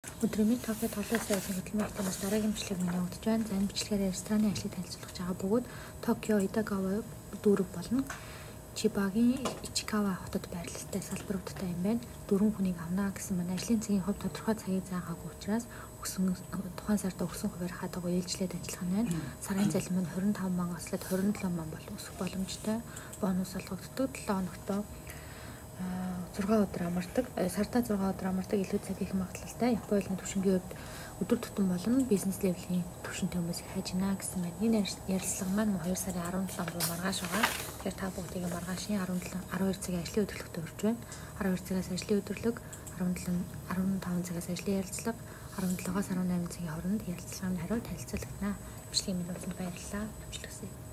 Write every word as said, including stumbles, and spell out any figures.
Өдрийн Токиод толгой сайжин хөтөлмөрт нас дараагийн бичлэг минь явагдаж байна. За энэ бичлэгээр рестораны ажлыг танилцуулах байгаа бөгөөд Токио Идагава дүүрэг болон Чибагийн Ичикава хотод байрлалтай салбаруудтай юм байна. Дөрвөн хүнийг авнаа гэсэн маань ажлын цагийн хувь тодорхой цагийг заагаагүй учраас өгсөн тухайн сард өгсөн хуваар хадагуу ээлжлээд ажиллах нь байна. Сарын залим нь двадцать пять мянган ослоод двадцать seven мянган бол өсөх боломжтой. Бонус олгогддог seven хоногт зураг өдөр амардаг. Сартаа зураг өдөр амардаг илүү цаг их магадлалтай. Японы түвшингийн хувьд өдөр тутам болон бизнес левлийн түвшинтэй хүмүүс их хайж байна гэсэн байна. Энэ ярилцлага маань two сарын seventh маргааш байгаа. Тэгэхээр та бүгдийн маргаашийн twelve цагийн ажлын өдөрлөгтөд өрж байна. twelve цагаас ажлын өдөрлөг, fifteen цагаас ажлын ярилцлага, seventeen-аас eighteen цагийн хооронд ярилцлагын хариу танилцуулгадана. Бичлэгийн минь үзэнд баярлалаа. Амжилт хүсье.